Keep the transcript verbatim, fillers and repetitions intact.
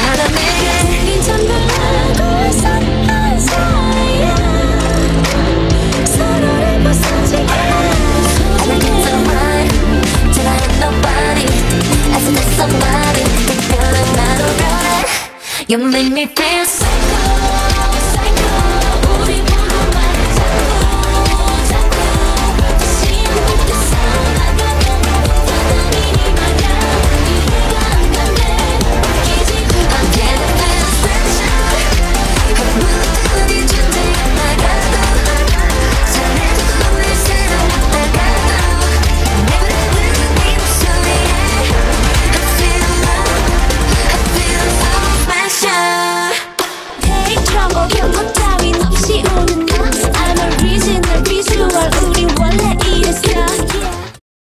하나 내게 이 전부 알고 있었던 사이야. 서로를 부서지게 I think it's alright till I have nobody as if it's somebody. 특별한 나로 변해 You make me feel so